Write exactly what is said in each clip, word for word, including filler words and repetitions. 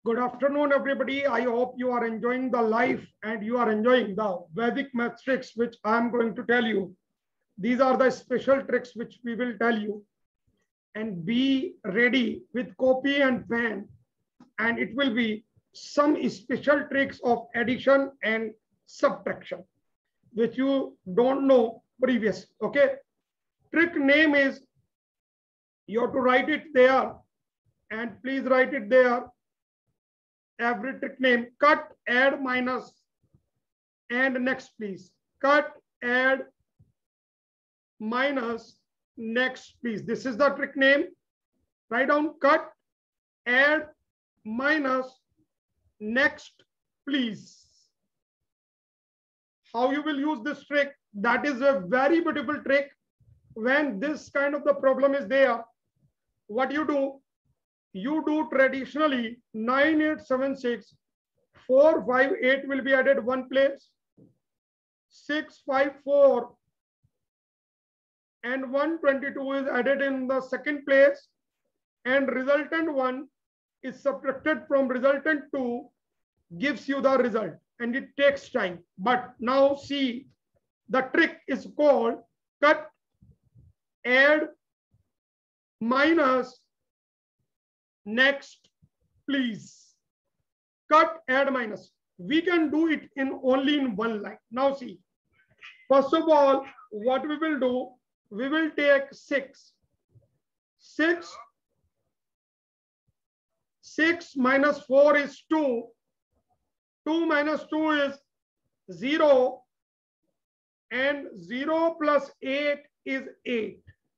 Good afternoon, everybody. I hope you are enjoying the life and you are enjoying the Vedic math tricks, which I am going to tell you. These are the special tricks which we will tell you. And be ready with copy and pen. And it will be some special tricks of addition and subtraction, which you don't know previous. Okay. Trick name is, you have to write it there. And please write it there. Every trick name: cut, add, minus, and next, please. Cut, add, minus, next, please. This is the trick name. Write down: cut, add, minus, next, please. How you will use this trick? That is a very beautiful trick. When this kind of the problem is there, what you do? You do traditionally nine, eight, seven, six, four, five, eight will be added one place, six, five, four, and one twenty-two is added in the second place, and resultant one is subtracted from resultant two, gives you the result, and it takes time. But now see, the trick is called cut, add, minus, next, please. Cut, add, minus. We can do it in only in one line. Now see, first of all, what we will do, we will take six. Six, six minus four is two. two minus two is zero. And zero plus eight is eight.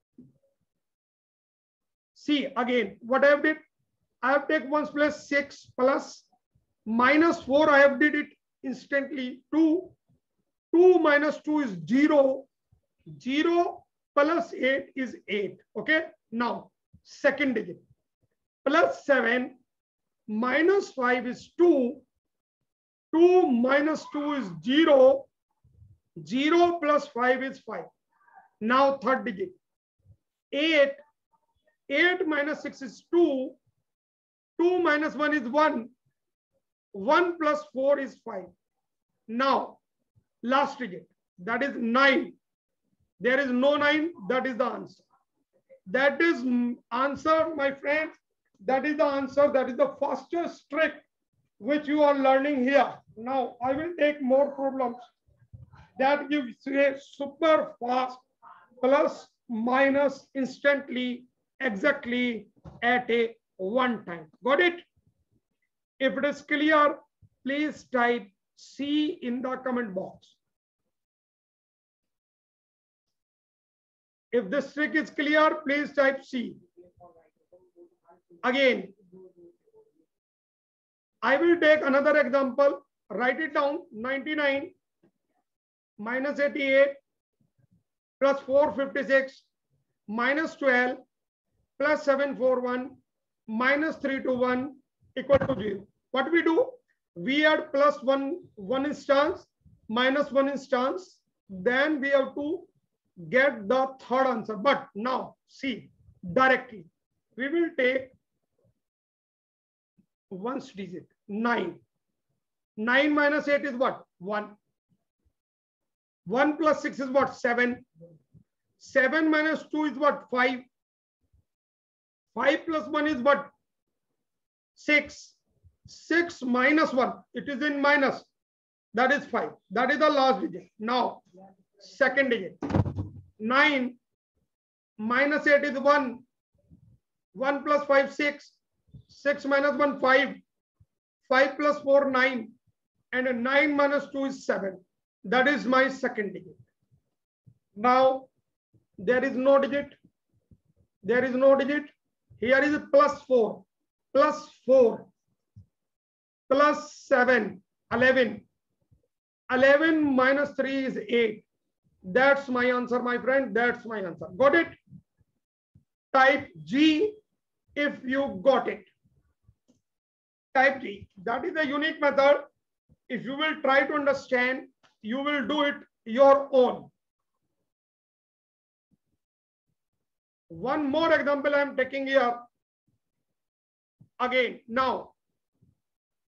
See, again, what I have did, I have taken ones plus six plus minus four. I have did it instantly. two. two minus two is zero. zero plus eight is eight. Okay. Now, second digit. Plus seven minus five is two. two minus two is zero. zero plus five is five. Now, third digit. eight. eight minus six is two. two minus one is one. one plus four is five. Now, last digit, that is nine. There is no nine, that is the answer. That is answer, my friends. That is the answer. That is the fastest trick which you are learning here. Now, I will take more problems. That gives a super fast plus minus instantly, exactly at a one time. Got it? If it is clear, please type C in the comment box. If this trick is clear, please type C. Again, I will take another example. Write it down. ninety-nine minus eighty-eight plus four hundred fifty-six minus twelve plus seven hundred forty-one minus three hundred twenty-one equal to zero. What we do? We add plus one, one instance, minus one instance. Then we have to get the third answer. But now, see, directly, we will take one's digit, nine. nine minus eight is what? one. one plus six is what? seven. seven minus two is what? five. five plus one is what? six. six minus one, it is in minus. That is five. That is the last digit. Now, second digit. nine minus eight is one. one plus five, six. six minus one, five. five plus four, nine. And nine minus two is seven. That is my second digit. Now, there is no digit. There is no digit. Here is plus four. Plus four. Plus seven. eleven. eleven minus three is eight. That's my answer, my friend. That's my answer. Got it? Type G if you got it. Type G. That is a unique method. If you will try to understand, you will do it your own. One more example I am taking here. Again, now,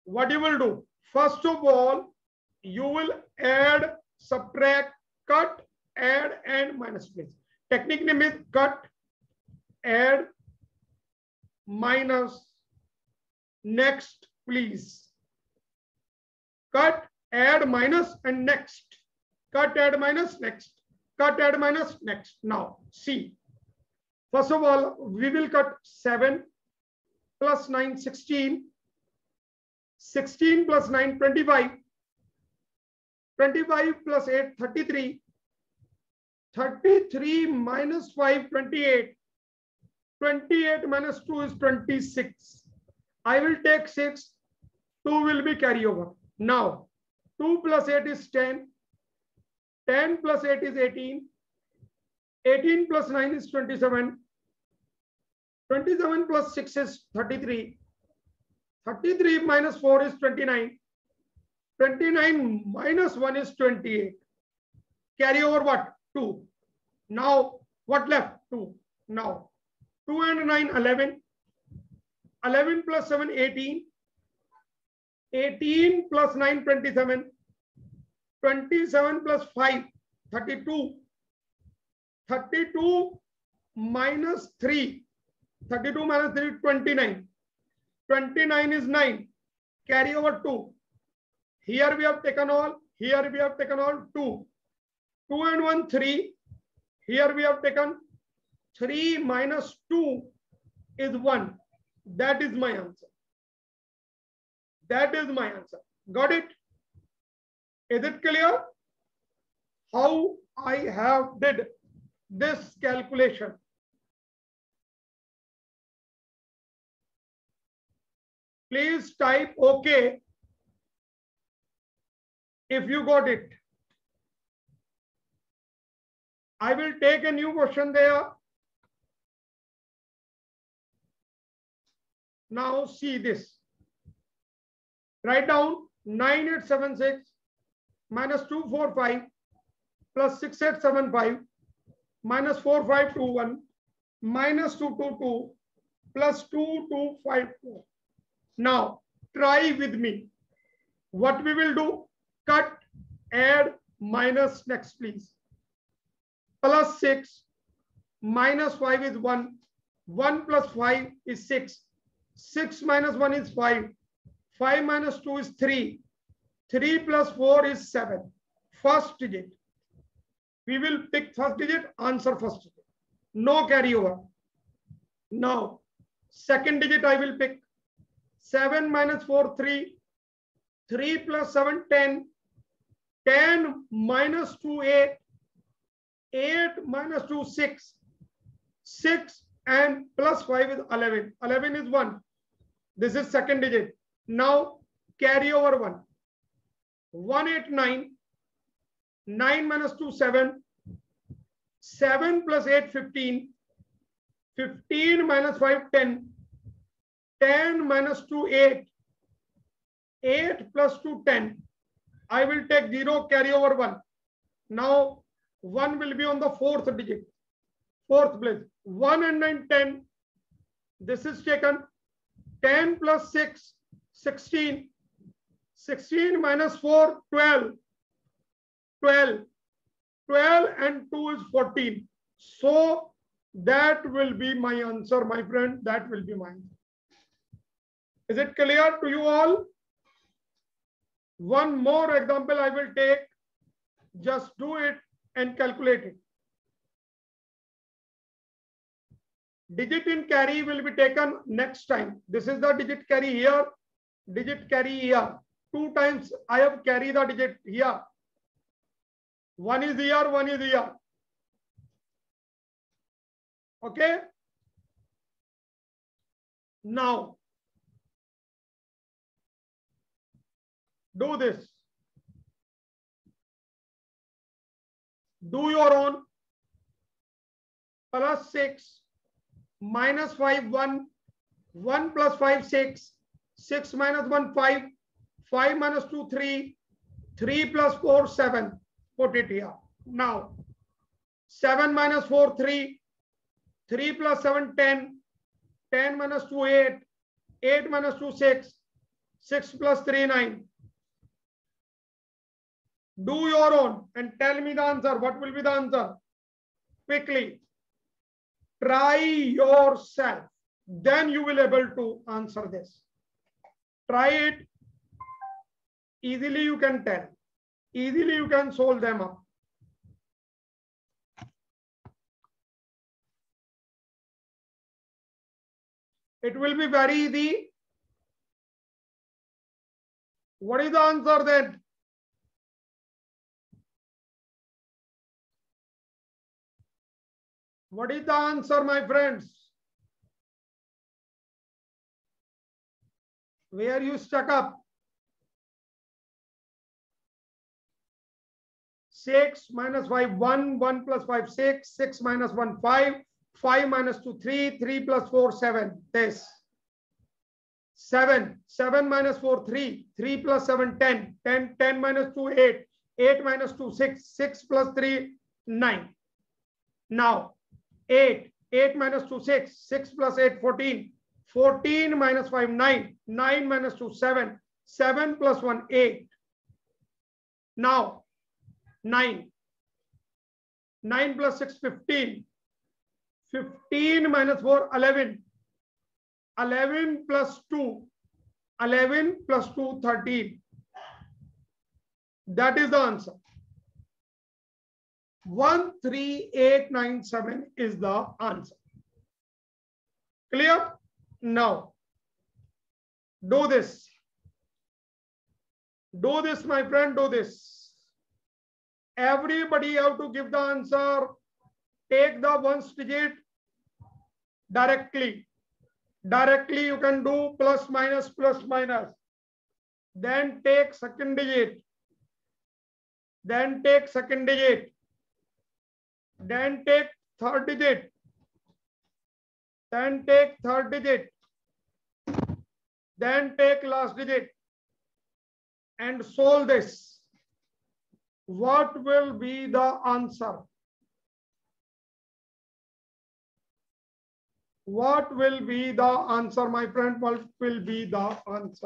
what you will do? First of all, you will add, subtract, cut, add, and minus place. Technique name is cut, add, minus, next, please. Cut, add, minus, and next. Cut, add, minus, next. Cut, add, minus, next. Now, see. First of all, we will cut seven plus nine, sixteen. sixteen plus nine, twenty-five. twenty-five plus eight, thirty-three. thirty-three minus five, twenty-eight. twenty-eight minus two is twenty-six. I will take six. two will be carryover. Now, two plus eight is ten. ten plus eight is eighteen. eighteen plus nine is twenty-seven. twenty-seven plus six is thirty-three. thirty-three minus four is twenty-nine. twenty-nine minus one is twenty-eight. Carry over what? two. Now, what left? two. Now, two and nine, eleven. eleven plus seven, eighteen. eighteen plus nine, twenty-seven. twenty-seven plus five, thirty-two. thirty-two minus three. thirty-two minus three, twenty-nine. twenty-nine is nine. Carry over two. Here we have taken all. Here we have taken all two. two and one, three. Here we have taken three minus two is one. That is my answer. That is my answer. Got it? Is it clear? How I have did this calculation? Please type OK if you got it. I will take a new question there. Now see this. Write down nine eight seven six minus two four five plus six eight seven five minus four five two one minus two two two plus two two five four. Now try with me. What we will do? Cut, add, minus, next please. Plus six minus five is one. one plus five is six. six minus one is five. five minus two is three. three plus four is seven. First digit. We will pick first digit, answer first digit. No carryover. Now, second digit I will pick. seven minus four, three. three plus seven, ten. ten minus two, eight. eight minus two, six. six and plus five is eleven. eleven is one. This is second digit. Now carry over one. one eighty-nine. nine minus two, seven. seven plus eight, fifteen. fifteen minus five, ten. ten minus two, eight. eight plus two, ten. I will take zero, carry over one. Now one will be on the fourth digit. Fourth place. one and nine, ten. This is taken. ten plus six, sixteen. sixteen minus four, twelve. twelve. twelve and two is fourteen. So that will be my answer, my friend. That will be mine. Is it clear to you all? One more example I will take. Just do it and calculate it. Digit in carry will be taken next time. This is the digit carry here. Digit carry here. Two times I have carried the digit here. One is here, one is here. Okay. Now, do this. Do your own. Plus six, minus five, one. one plus five, six. six minus one, five. five minus two, three. three plus four, seven. Put it here. Now, seven minus four, three. three plus seven, ten. ten minus two, eight. eight minus two, six. six plus three, nine. Do your own and tell me the answer. What will be the answer? Quickly. Try yourself. Then you will be able to answer this. Try it. Easily you can tell. Easily you can solve them up. It will be very easy. What is the answer then? What is the answer, my friends? Where you stuck up? six minus five, one, one plus five, six, six minus one, five, five minus two, three, three plus four, seven. This. seven, seven minus four, three, three plus seven, ten, ten, ten minus two, eight, eight minus two, six, six plus three, nine. Now, eight, eight minus two, six, six plus eight, fourteen, fourteen minus five, nine, nine minus two, seven, seven plus one, eight. Now, nine, nine plus six, fifteen, fifteen minus four, eleven, eleven plus two, eleven plus two, thirteen. That is the answer. one three eight nine seven is the answer. Clear? Now, do this. Do this, my friend, do this. Everybody have to give the answer. Take the ones digit directly. Directly you can do plus minus plus minus. Then take second digit. Then take second digit. Then take third digit. Then take third digit. Then take last digit. And solve this. What will be the answer? What will be the answer, my friend? What will be the answer?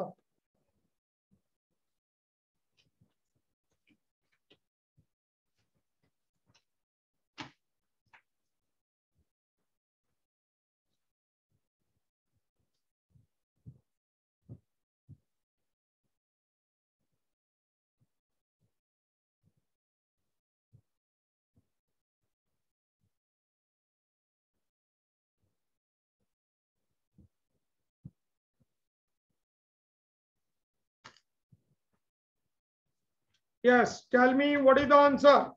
Yes, tell me what is the answer?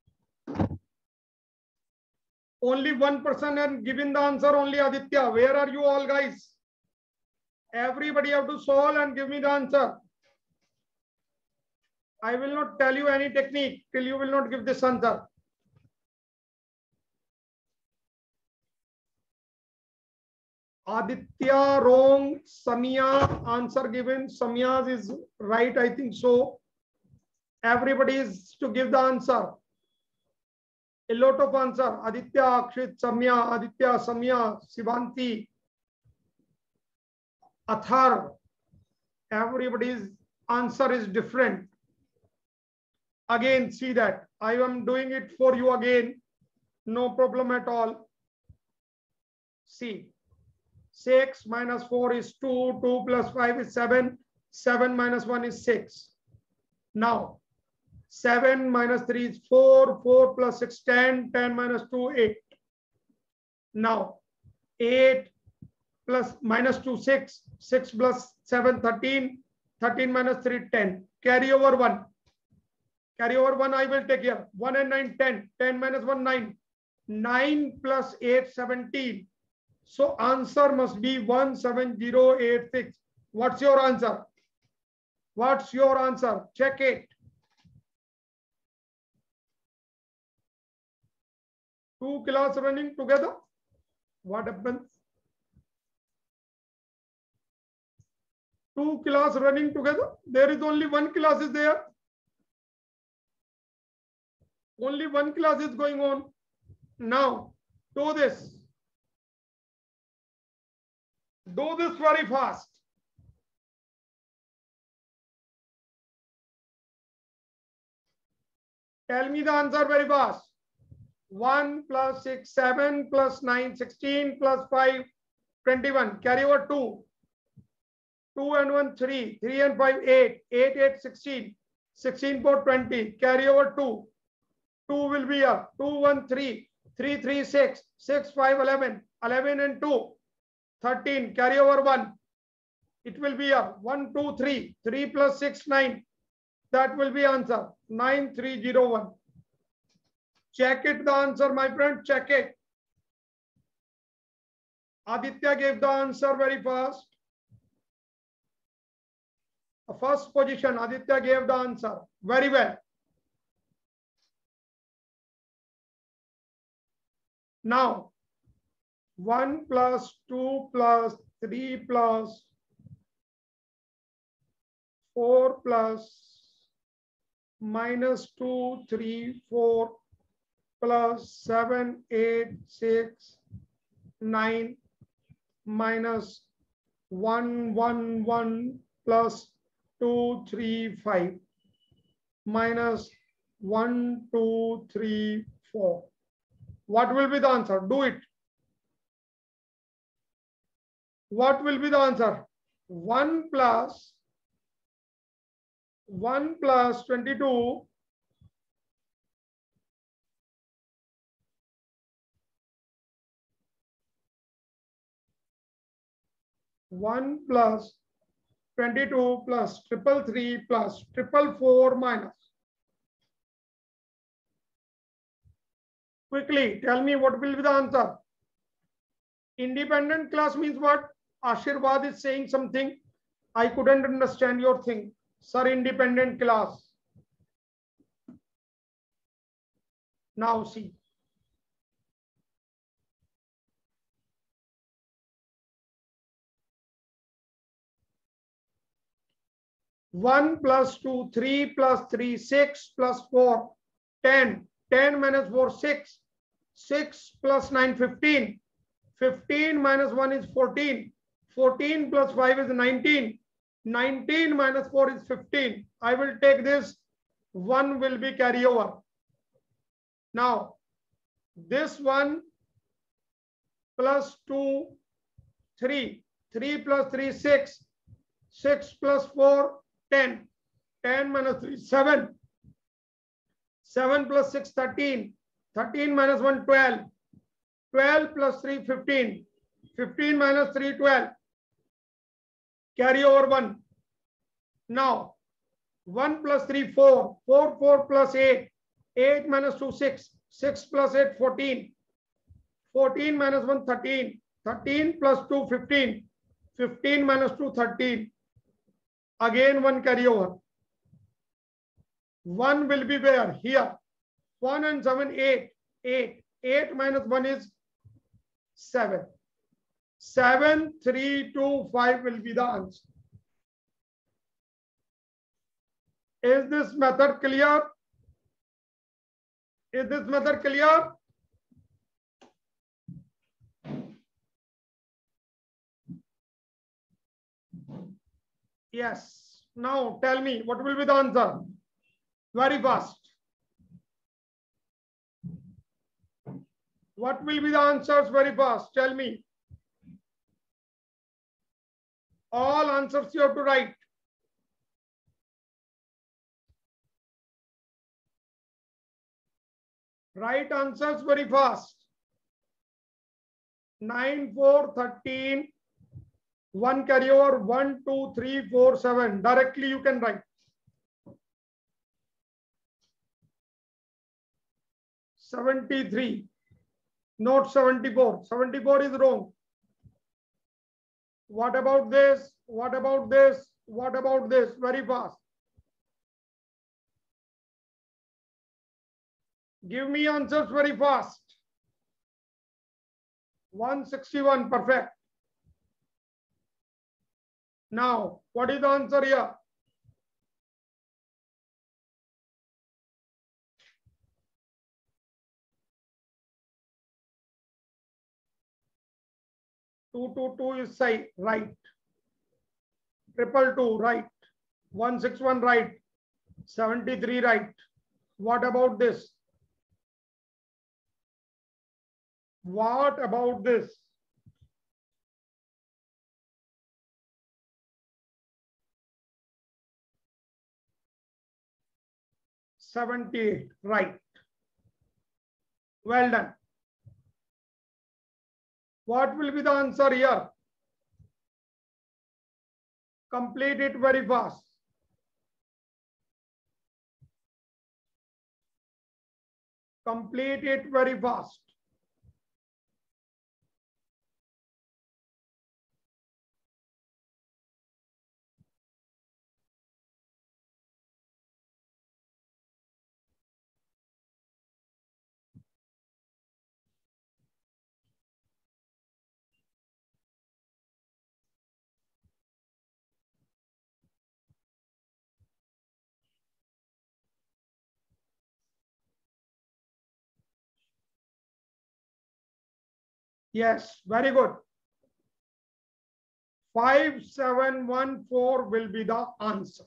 Only one person has given the answer, only Aditya. Where are you all, guys? Everybody have to solve and give me the answer. I will not tell you any technique till you will not give this answer. Aditya wrong, Samia answer given. Samia's is right, I think so. Everybody is to give the answer. A lot of answer. Aditya, Akshit, Samya, Aditya, Samya, Sivanti, Athar. Everybody's answer is different. Again, see that. I am doing it for you again. No problem at all. See. six minus four is two. two plus five is seven. seven minus one is six. Now, seven minus three is four. four plus six, ten. ten minus two, eight. Now, eight plus minus two, six. six plus seven, thirteen. thirteen minus three, ten. Carry over one. Carry over one, I will take here. one and nine, ten. ten minus one, nine. nine plus eight, seventeen. So answer must be one seven zero eight six. What's your answer? What's your answer? Check it. Two class running together. What happens? Two class running together. There is only one class is there. Only one class is going on. Now, do this. Do this very fast. Tell me the answer very fast. one plus six, seven plus nine, sixteen plus five, twenty-one. Carry over two. two and one, three. three and five, eight. eight, eight, sixteen. sixteen, four, twenty. Carry over two. two will be here. two, one, three. three, three, six. six, five, eleven. eleven and two. thirteen. Carry over one. It will be here. one, two, three. three plus six, nine. That will be answer. nine three zero one. Check it, the answer, my friend. Check it. Aditya gave the answer very fast. The first position, Aditya gave the answer. Very well. Now, one plus two plus three plus four plus minus two, three, four plus seven, eight, six, nine minus one, one, one plus two, three, five minus one, two, three, four. What will be the answer? Do it. What will be the answer? one plus one plus twenty-two one plus twenty-two plus triple three plus triple four minus. Quickly tell me what will be the answer. Independent class means what? Ashirwad is saying something. I couldn't understand your thing. Sir, independent class. Now see. one plus two, three plus three, six plus four, ten. ten minus four, six. six plus nine, fifteen. fifteen minus one is fourteen. fourteen plus five is nineteen. nineteen minus four is fifteen. I will take this. one will be carryover. Now, this one plus two, three. three plus three, six. six plus four, ten. ten minus three, seven. seven plus six, thirteen. thirteen minus one, twelve. twelve plus three, fifteen. fifteen minus three, twelve. Carry over one. Now, one plus three, four. four, four plus eight. eight minus two, six. six plus eight, fourteen. fourteen minus one, thirteen. thirteen plus two, fifteen. fifteen minus two, thirteen. Again one carry over. one will be where? Here. one and seven, eight. eight. eight minus one is seven. seven, three, two, five will be the answer. Is this method clear? Is this method clear? Yes. Now tell me what will be the answer? Very fast. What will be the answers? Very fast. Tell me. All answers you have to write. Write answers very fast. nine, four, thirteen. one carryover, one, two, three, four, seven. Directly you can write. seventy-three. Not seventy-four. seventy-four is wrong. What about this? What about this? What about this? Very fast. Give me answers very fast. one sixty-one, perfect. Now, what is the answer here? two two two is right. Triple two, right. one sixty-one, right. seventy-three, right. What about this? What about this? seventy-eight, right. Well done. What will be the answer here? Complete it very fast. Complete it very fast. Yes, very good. five seven one four will be the answer.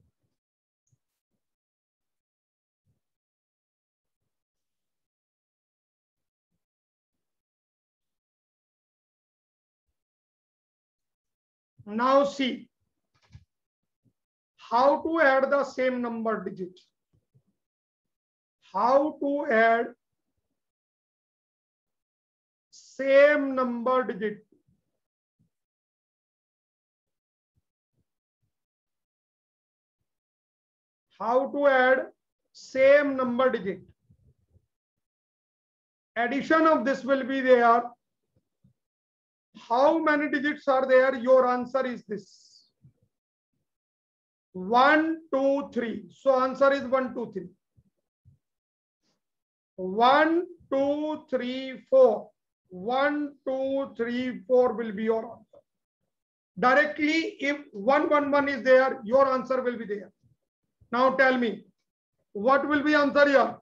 Now see how to add the same number digit. How to add same number digit. How to add same number digit. Addition of this will be there. How many digits are there? Your answer is this. One, two, three. So answer is one, two, three. One, two, three, four. One, two, three, four will be your answer. Directly, if one, one, one is there, your answer will be there. Now tell me, what will be answer here?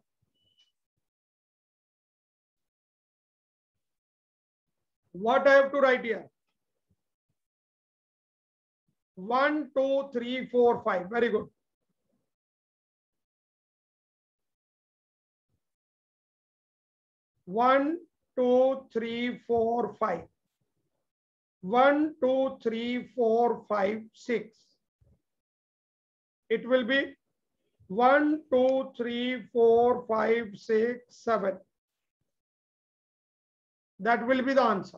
What I have to write here? One, two, three, four, five. Very good. One, two, three, four, five. One, two, three, four, five, six. It will be one, two, three, four, five, six, seven. That will be the answer.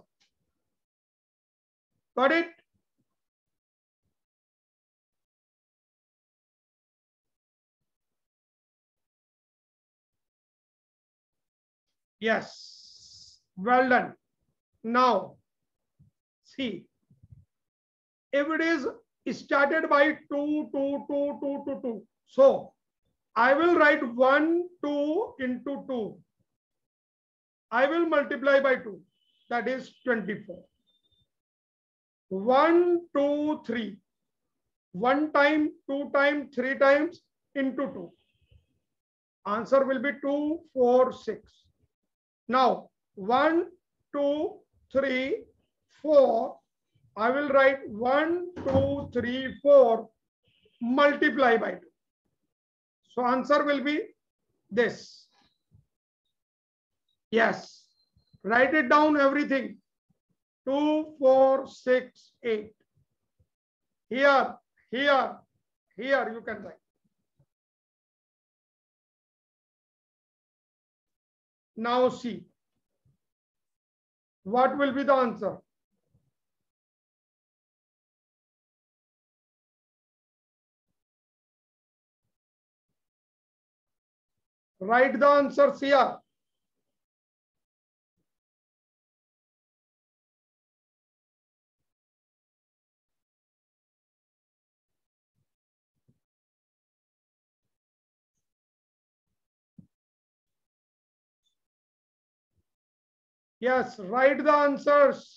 Got it? Yes. Well done. Now, see, if it is started by two, two, two, two, two, two. So I will write one, two into two. I will multiply by two. That is twenty-four. one, two, three. One time, two times, three times into two. Answer will be two, four, six. Now, one, two, three, four. I will write one, two, three, four, multiply by two. So answer will be this. Yes. Write it down everything. two, four, six, eight. Here, here, here you can write. Now see. What will be the answer? Write the answers here. Yes, write the answers.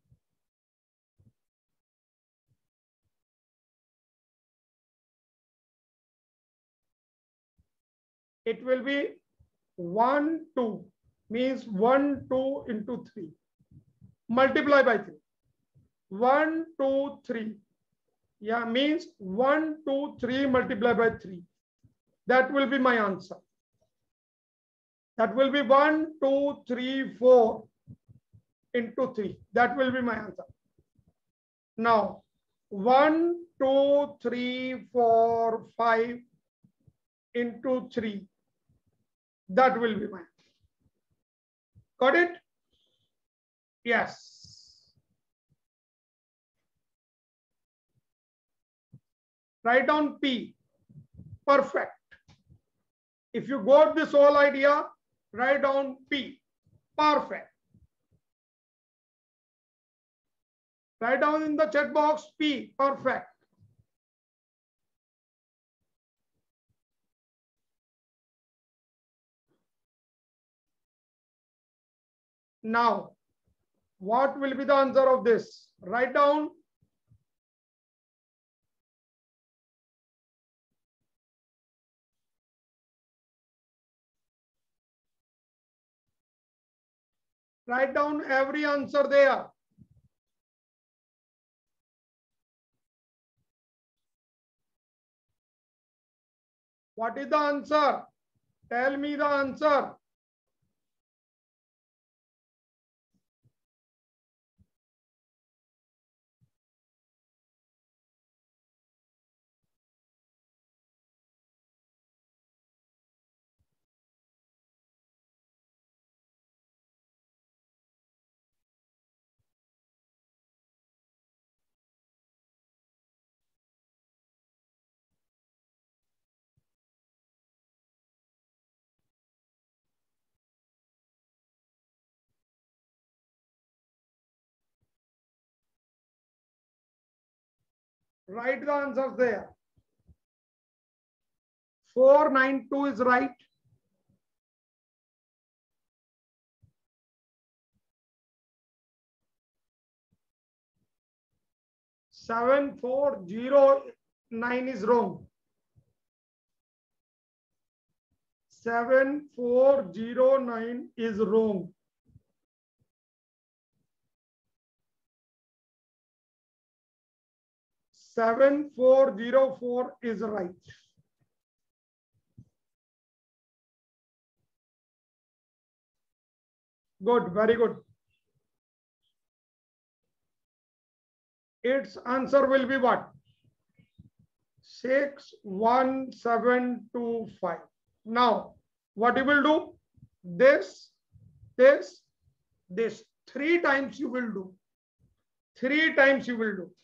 It will be one, two, means one, two into three. Multiply by three. one, two, three. Yeah, means one, two, three multiply by three. That will be my answer. That will be one, two, three, four into three. That will be my answer. Now, one, two, three, four, five into three. That will be my answer. Got it? Yes. Write down P. Perfect. If you got this whole idea, write down P. Perfect. Write down in the chat box P. Perfect. Now, what will be the answer of this? Write down. Write down every answer there. What is the answer? Tell me the answer. Write the answers there. four nine two is right. seven four zero nine is wrong. seven four zero nine is wrong. seven four zero four is right. Good, very good. Its answer will be what? six one seven two five. Now, what you will do? This, this, this. Three times you will do. Three times you will do.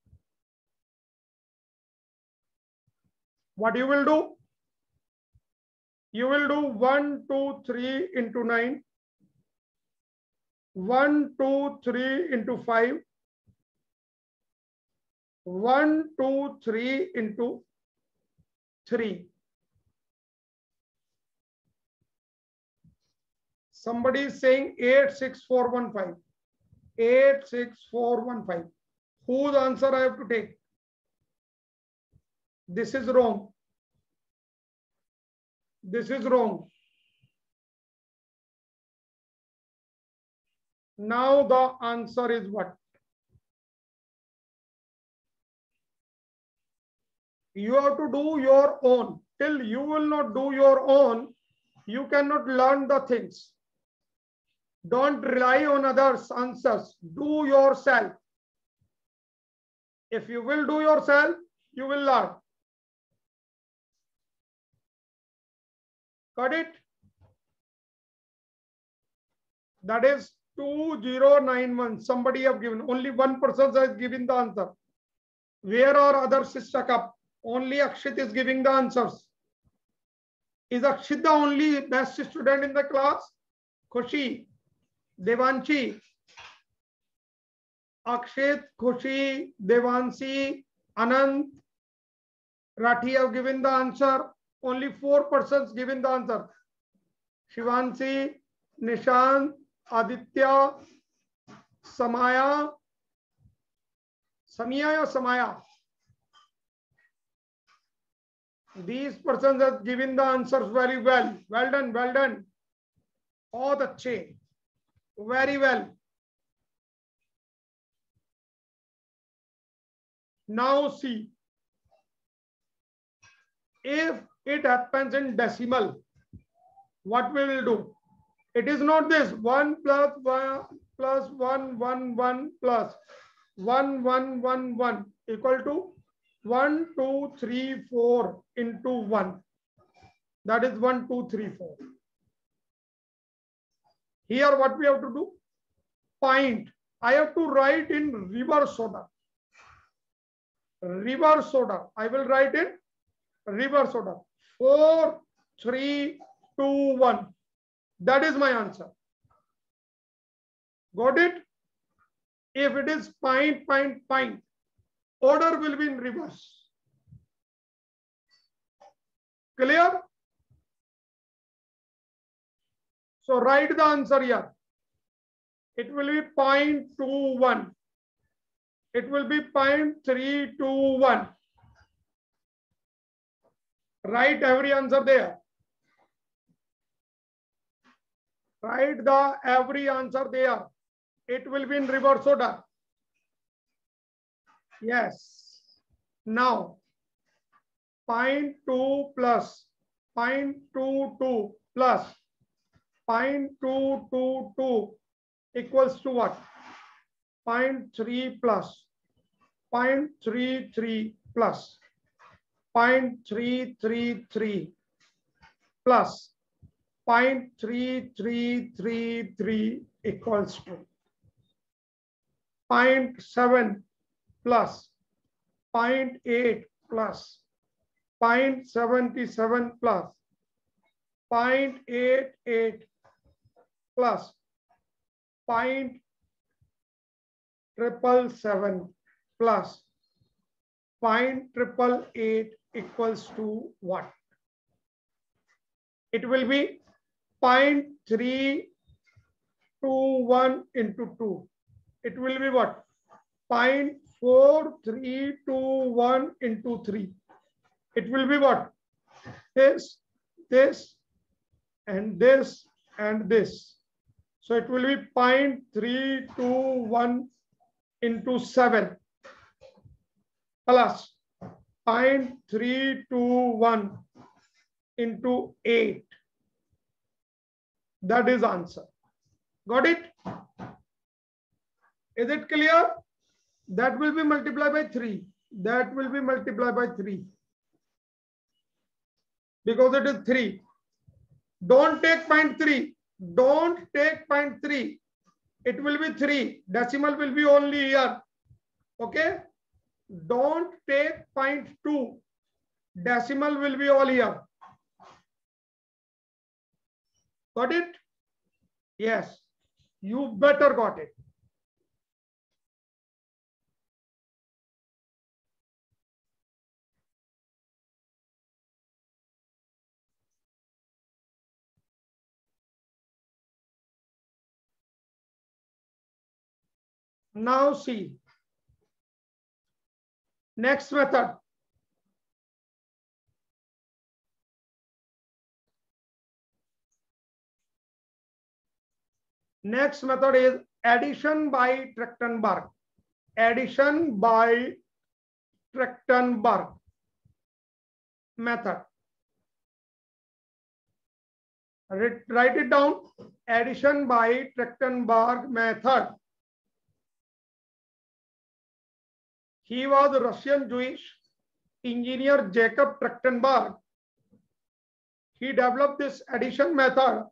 What you will do? You will do one, two, three into nine. one, two, three into five. one, two, three into three. Somebody is saying eight six four one five. eight six four one five. Whose answer I have to take? This is wrong. This is wrong. Now the answer is what? You have to do your own. Till you will not do your own, you cannot learn the things. Don't rely on others' answers. Do yourself. If you will do yourself, you will learn. Got it? That is two zero nine one. Somebody have given. Only one person has given the answer. Where are others stuck up? Only Akshit is giving the answers. Is Akshit the only best student in the class? Khushi, Devanshi, Akshit, Khushi, Devanshi, Anand, Rathi have given the answer. Only four persons given the answer. Shivanshi, Nishant, Aditya, Samaya, Samaya or Samaya. These persons have given the answers very well. Well done, well done. All the chain. Very well. Now see. If it happens in decimal, what we will do? It is not this one plus one plus one one one plus one one one one equal to one two three four into one. That is one two three four. Here what we have to do? Point. I have to write in reverse order. Reverse order. I will write in reverse order. four, three, two, one. That is my answer. Got it? If it is point, point, point, order will be in reverse. Clear? So write the answer here. It will be zero point two one. It will be zero point three two one. Write every answer there. Write the every answer there. It will be in reverse order. Yes. Now, zero point two plus zero point two two plus zero point two two two equals to what? zero point three plus zero point three three plus zero point three three three plus zero point three three three three equals to zero point seven plus zero point eight plus zero point seven seven plus zero point eight eight plus zero point triple seven plus zero point triple eight equals to what? It will be zero point three two one into two. It will be what? zero point four three two one into three. It will be what? This, this, and this, and this. So it will be zero point three two one into seven plus zero point three two one into eight. That is answer. Got it? Is it clear? That will be multiplied by three. That will be multiplied by three. Because it is three. Don't take zero point three. Don't take zero point three. It will be three. Decimal will be only here. Okay? Don't take zero point two. Decimal will be all here. Got it? Yes. You better got it. Now see. Next method. Next method is addition by Trachtenberg. Addition by Trachtenberg method. Write it down. Addition by Trachtenberg method. He was a Russian Jewish engineer Jacob Trachtenberg. He developed this addition method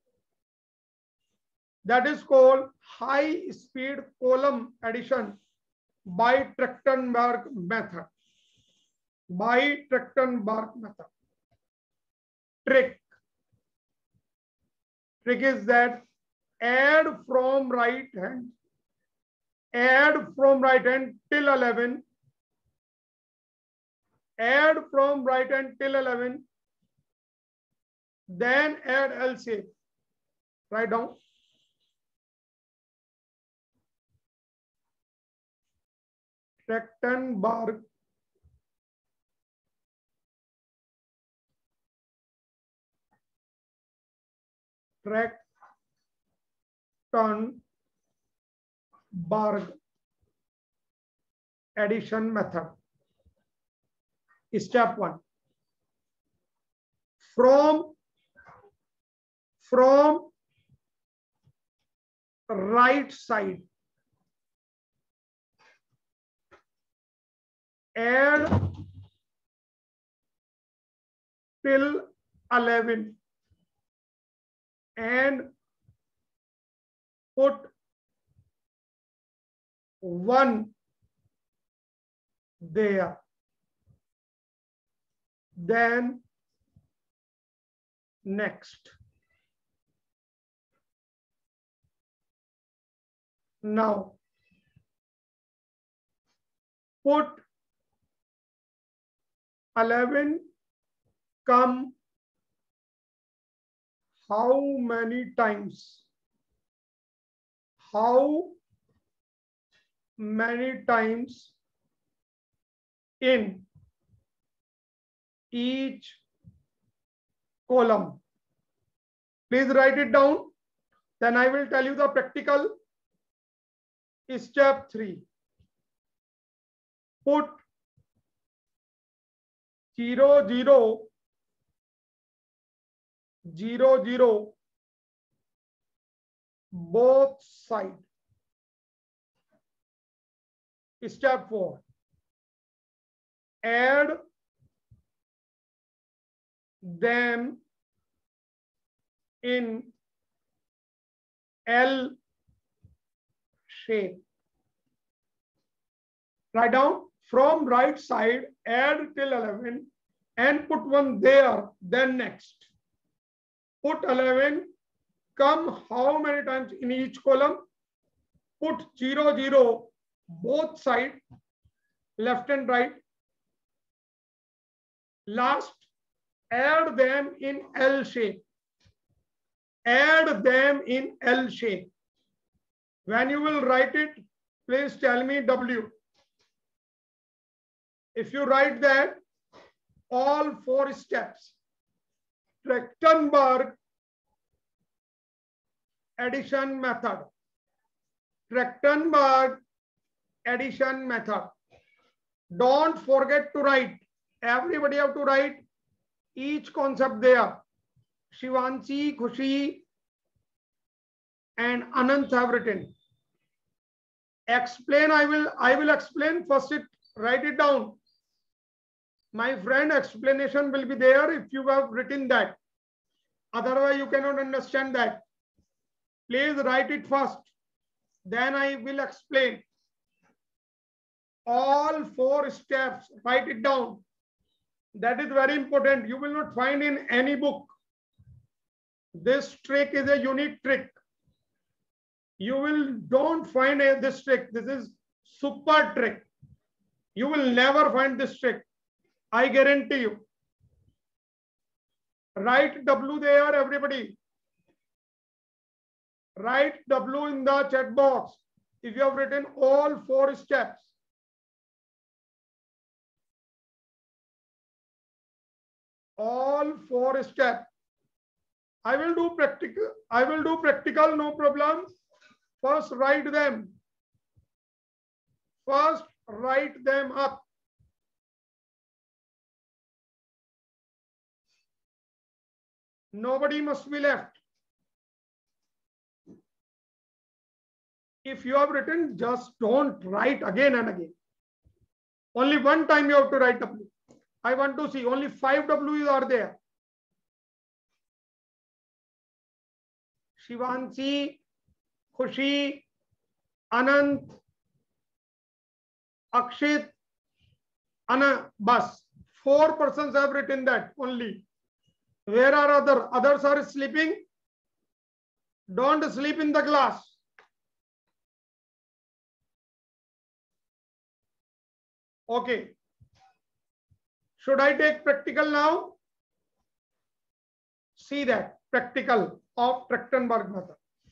that is called high speed column addition by Trachtenberg method. By Trachtenberg method. Trick. Trick is that add from right hand. Add from right hand till eleven. Add from right hand till eleven. Then add L C M. Write down. Trachtenberg Trachtenberg addition method. Step one. From from right side, add till eleven and put one there. Then next. Now put eleven come how many times? How many times in each column? Please write it down. Then I will tell you the practical. Step three. Put zero, zero, zero, zero, both sides. Step four. Add them in L shape. Write down from right side, add till eleven and put one there, then next. Put eleven, come how many times in each column? Put zero, zero, both side, left and right. Last, add them in L shape. Add them in L shape. When you will write it, please tell me W. If you write that, all four steps, Trachtenberg addition method, Trachtenberg addition method. Don't forget to write. Everybody have to write each concept there. Shivanshi, Khushi, and Anant have written. Explain. I will. I will explain first. It write it down. My friend, explanation will be there if you have written that. Otherwise, you cannot understand that. Please write it first. Then I will explain. All four steps, write it down. That is very important. You will not find in any book. This trick is a unique trick. You will don't find a, this trick. This is super trick. You will never find this trick. I guarantee you. Write W there, everybody. Write W in the chat box if you have written all four steps. All four steps. I will do practical. I will do practical, no problem. First, write them. First, write them up. Nobody must be left. If you have written, just don't write again and again. Only one time you have to write W. I want to see only five W's are there. Shivanshi, Khushi, Anant, Akshit, Anna, Bas. Four persons have written that only. Where are other? Others are sleeping. Don't sleep in the class. Okay. Should I take practical now? See that practical of Trachtenberg method.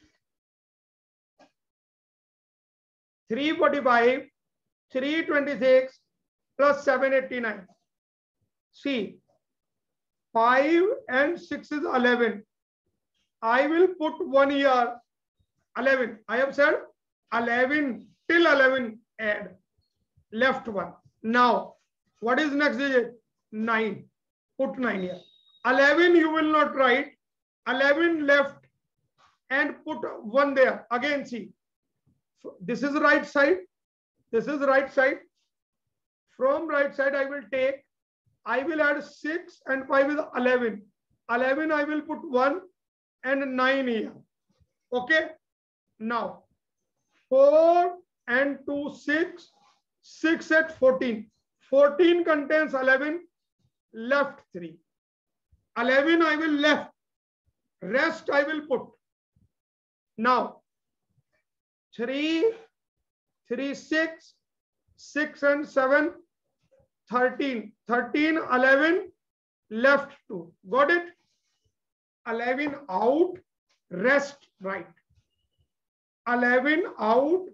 three forty-five, three twenty-six plus seven eighty-nine. See, five and six is eleven. I will put one here, eleven. I have said eleven till eleven add. Left one. Now, what is next digit? nine. Put nine here. eleven you will not write. eleven left and put one there. Again, see, this is right side. This is right side. From right side, I will take, I will add six and five is eleven. eleven, I will put one and nine here. Okay. Now, four and two, six. six at fourteen. fourteen contains eleven, left three. eleven I will left. Rest I will put. Now, three, three, six, six and seven, thirteen. thirteen, eleven, left two. Got it? eleven out, rest right. eleven out,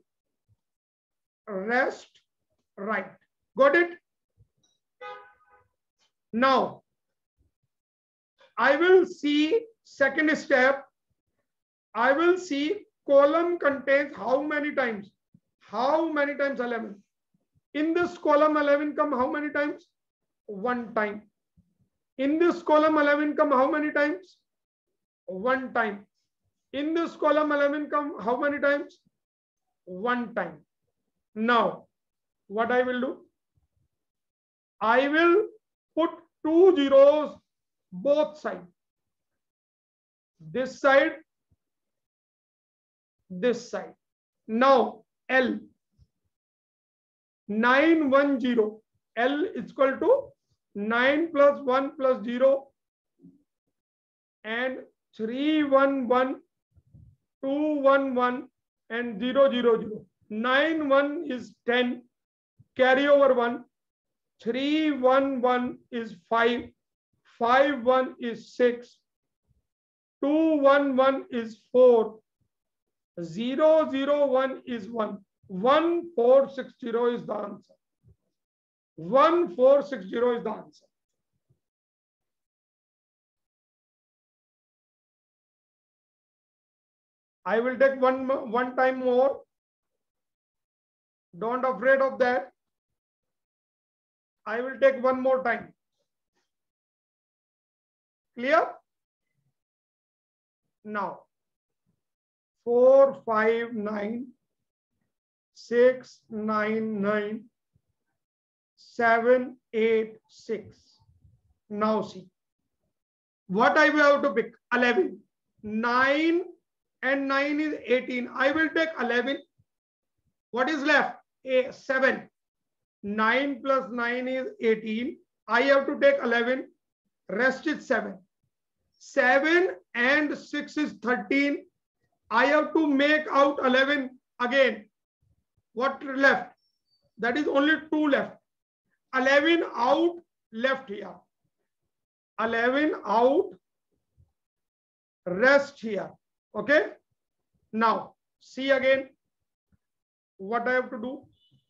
rest right. Got it? Now, I will see second step. I will see column contains how many times? How many times eleven? In this column eleven come how many times? One time. In this column eleven come how many times? One time. In this column eleven come how many times? One time. Now, what I will do? I will put two zeros both sides. This side, this side. Now, L. nine, one, zero. L is equal to nine plus one plus zero and three, one, one, two, one, one and zero, zero, zero. nine, one is ten. Carry over one. three, one, one is five. five, one is six. two, one, one is four. zero, zero, one is one. one, four, six, zero is the answer. one, four, six, zero is the answer. I will take one, one time more. Don't afraid of that. I will take one more time. Clear? Now, four, five, nine, six, nine, nine, seven, eight, six. Now see, what I will have to pick? eleven. nine and nine is eighteen. I will take eleven. What is left? A, seven. nine plus nine is eighteen. I have to take eleven. Rest is seven. seven and six is thirteen. I have to make out eleven again. What left? That is only two left. eleven out, left here. eleven out, rest here. Okay. Now, see again what I have to do.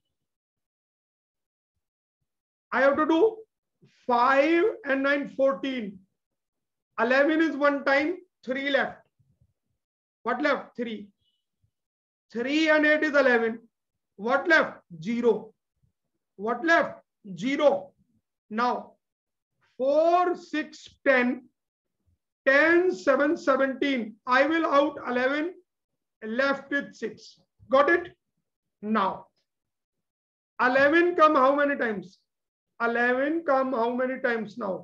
I have to do five and nine, fourteen. eleven is one time, three left. What left? three. three and eight is eleven. What left? zero. What left? zero. Now, four, six, ten, ten, seven, seventeen. I will out eleven, left with six. Got it? Now, eleven come how many times? eleven come how many times now?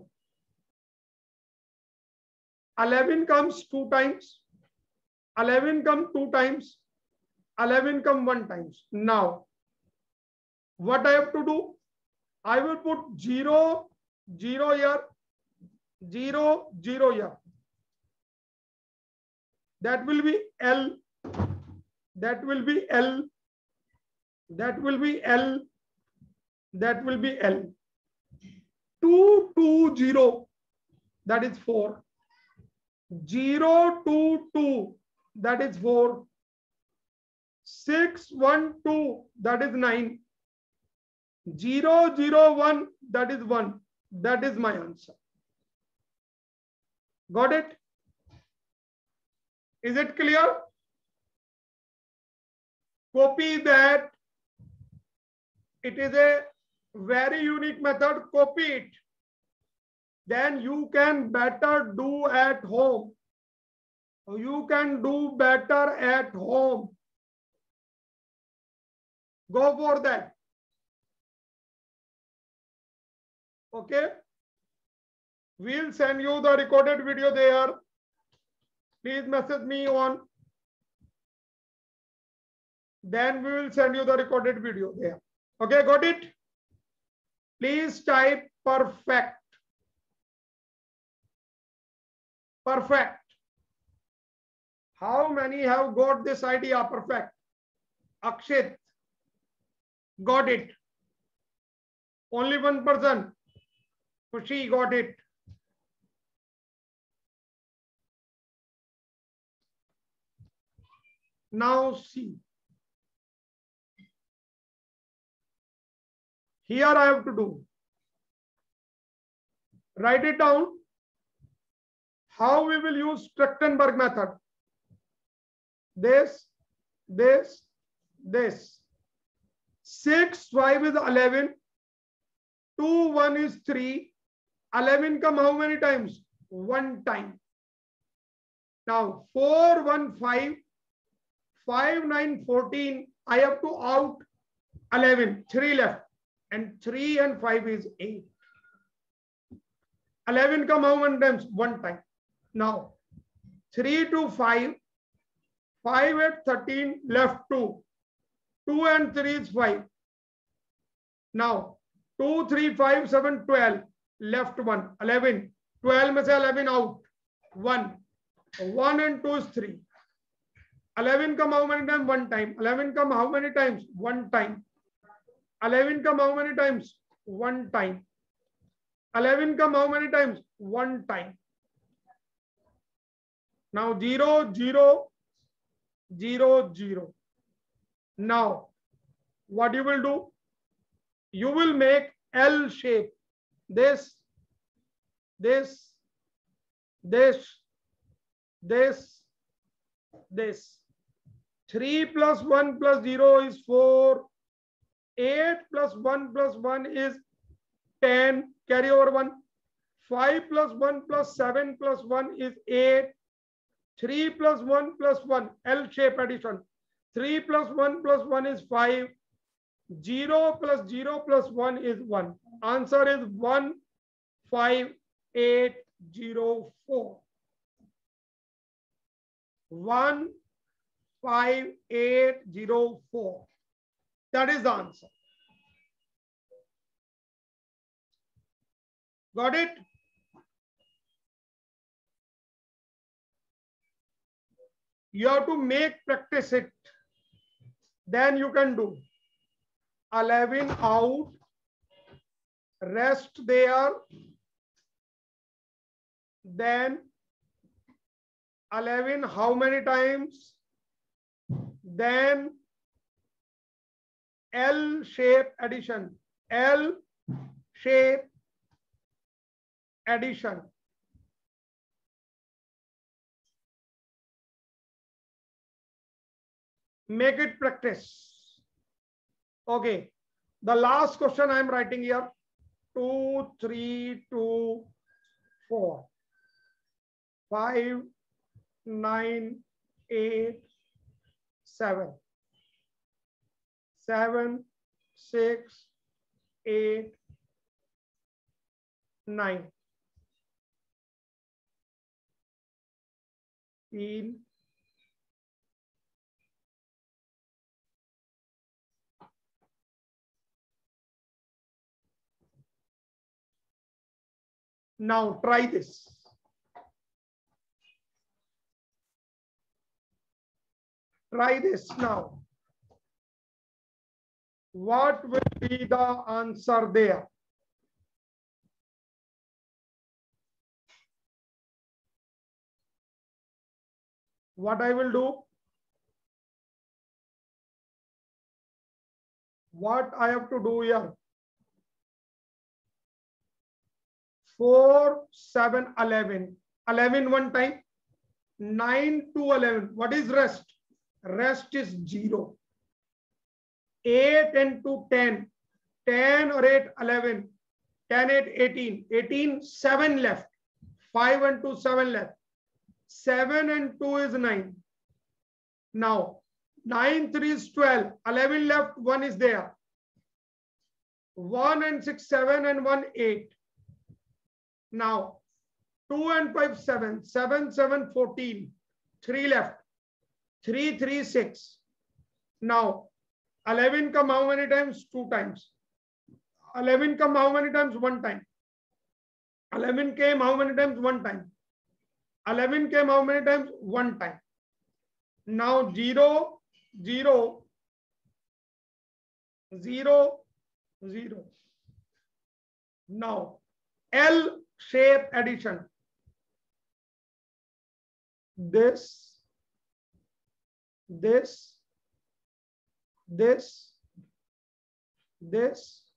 eleven comes two times. eleven come two times. eleven come one times. Now, what I have to do? I will put zero, zero here, zero, zero here. That will be L. That will be L. That will be L. That will be L. two, two, zero. That is four. zero, two, two. That is four. six, one, two. That is nine. zero, zero, one. That is one. That is my answer. Got it? Is it clear? Copy that. It is a very unique method. Copy it. Then you can better do at home. You can do better at home. Go for that. Okay. We'll send you the recorded video there. Please message me on. Then we will send you the recorded video there. Okay, got it? Please type perfect. Perfect. How many have got this idea? Perfect. Akshit. Got it. Only one person. Kushi got it. Now see. Here I have to do. Write it down. How we will use Trachtenberg method. This, this, this. six, five is eleven. two, one is three. eleven come how many times? One time. Now four, one, five. five, nine, fourteen. I have to out eleven. three left. And three and five is eight. eleven come how many times? One time. Now three to five. five at thirteen, left two. two and three is five. Now two, three, five, seven, twelve. Left one. eleven. twelve में से eleven out. one. one and two is three. eleven come how many times? One time. eleven come how many times? One time. eleven come how many times? One time. eleven come how many times? One time. Now zero, zero, zero, zero. Now what you will do? You will make L shape. This, this, this, this, this. three plus one plus zero is four. eight plus one plus one is ten. Carry over one. five plus one plus seven plus one is eight. three plus one plus one. L shape addition. three plus one plus one is five. zero plus zero plus one is one. Answer is one five eight zero four. one five eight zero four. That is the answer. Got it? You have to make practice it. Then you can do. eleven out. Rest there. Then eleven how many times? Then L shape addition. L shape addition. Make it practice. Okay. The last question I am writing here. two, three, two, four, five, nine, eight, seven, seven, six, eight, nine, तीन, now try this. Try this now. What will be the answer there? What I will do? What I have to do here? four, seven, eleven. eleven one time. nine to eleven. What is rest? Rest is zero. eight and two, ten. ten or eight, eleven. ten, eight, eighteen. eighteen, seven left. five and two, seven left. seven and two is nine. Now, nine, three is twelve. eleven left, one is there. one and six, seven and one, eight. Now, two and five, seven. seven, seven, fourteen. three left. three, three, six. Now, eleven come how many times? two times. eleven come how many times? one time. eleven came how many times? one time. eleven came how many times? one time. Now, zero, zero, zero, zero. Now, L shape addition. This, this, this, this,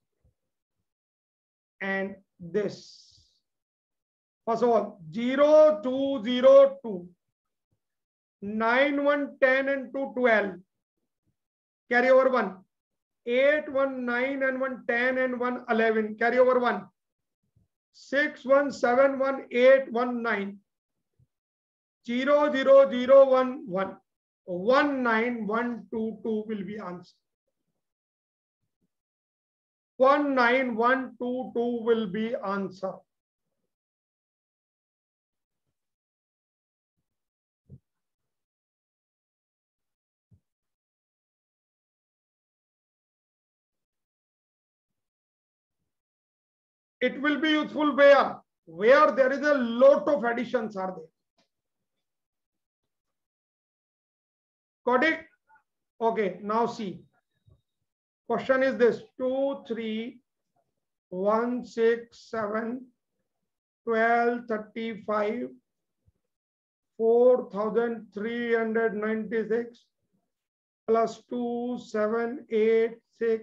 and this. First of all, zero, two, zero, two. nine, one, ten, and two, twelve. Carry over one. eight, one, nine, and one, ten, and one, eleven. Carry over one. six, one, seven, one, eight, one, nine. zero, zero, zero, one, one. one, nine, one, two, two will be answer. one, nine, one, two, two will be answer. It will be useful where? Where there is a lot of additions are there. Got it? Okay, now see. Question is this: two, three, one, six, seven, twelve, thirty-five, four thousand three hundred ninety-six plus two, seven, eight, six,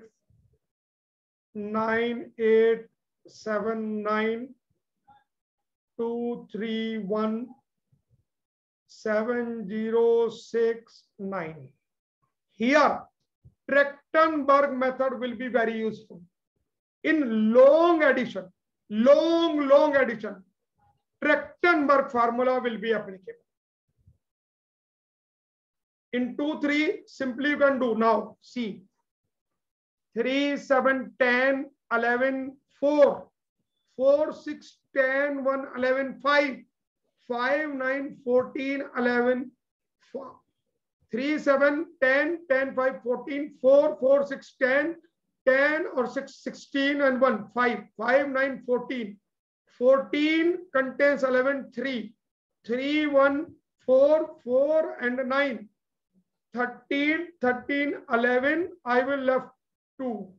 nine, eight, seven, nine, two, three, one, seven, zero, six, nine. Here, Trachtenberg method will be very useful. In long addition, long, long addition, Trachtenberg formula will be applicable. In two, three, simply you can do now. See, three, seven, ten, eleven, four, four, six, ten, one, eleven, five, five, nine, fourteen, eleven, four, three, seven, ten, ten, five, fourteen, four, four, six, ten, ten or six, sixteen and one, five, five, nine, fourteen, fourteen contains eleven, three, three, one, four, four and nine, thirteen, thirteen, eleven, I will left two.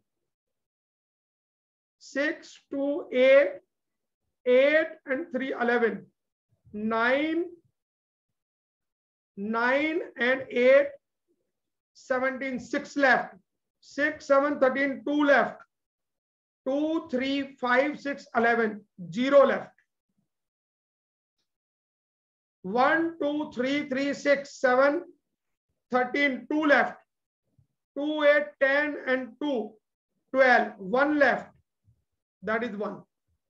six, two, eight, eight and three, eleven, nine, nine and eight, seventeen, six left, six, seven, thirteen, two left, two, three, five, six, eleven, zero left, one, two, three, three, six, seven, thirteen, two left, two, eight, ten and two, twelve, one left. That is one.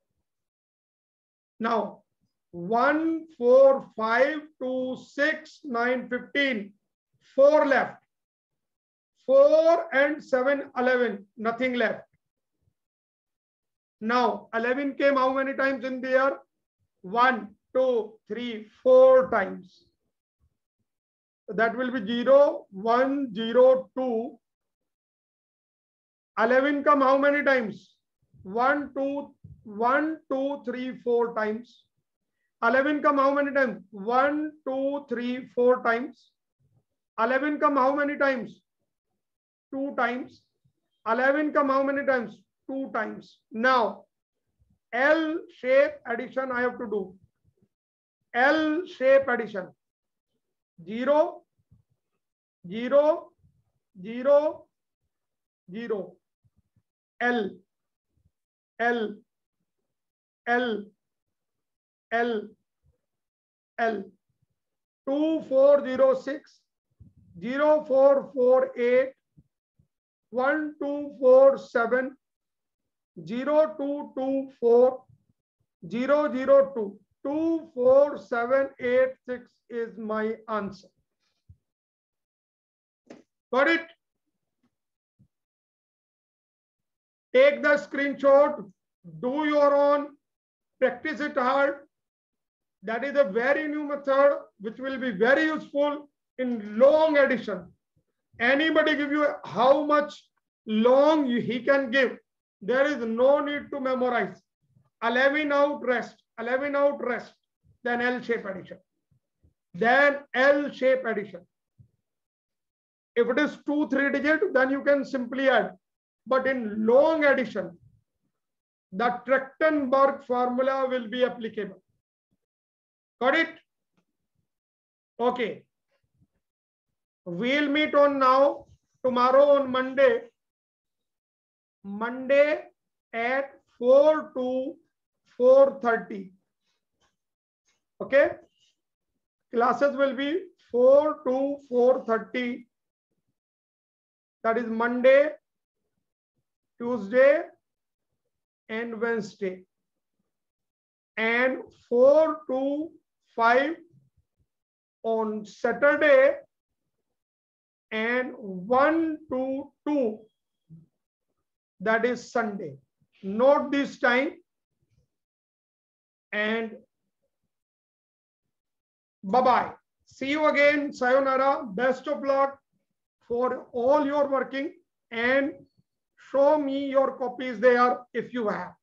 Now, one, four, five, two, six, nine, fifteen, four left. four and seven, eleven, nothing left. Now, eleven came how many times in there? one, two, three, four times. That will be zero, one, zero, two. eleven come how many times? one, two, one, two, three, four times. eleven come how many times? one, two, three, four times. eleven come how many times? two times. eleven come how many times? two times. Now, L shape addition I have to do. L shape addition. zero, zero, zero, zero. L. L, L, L, L, two, four, zero, six, zero, four, four, eight, one, two, four, seven, zero, two, two, four, zero, zero, two, two four seven eight six is my answer. Got it? Take the screenshot, do your own, practice it hard. That is a very new method which will be very useful in long addition. Anybody give you how much long he can give. There is no need to memorize. eleven out rest, eleven out rest, then L-shape addition. Then L-shape addition. If it is two, three digit, then you can simply add. But in long addition, the Trachtenberg formula will be applicable. Got it? Okay. We'll meet on now, tomorrow on Monday. Monday at four to four thirty. Okay? Classes will be four to four thirty. That is Monday, Tuesday, and Wednesday. And four to five on Saturday, and one to two, that is Sunday. Note this time, and bye-bye. See you again. Sayonara. Best of luck for all your working, and show me your copies there if you have.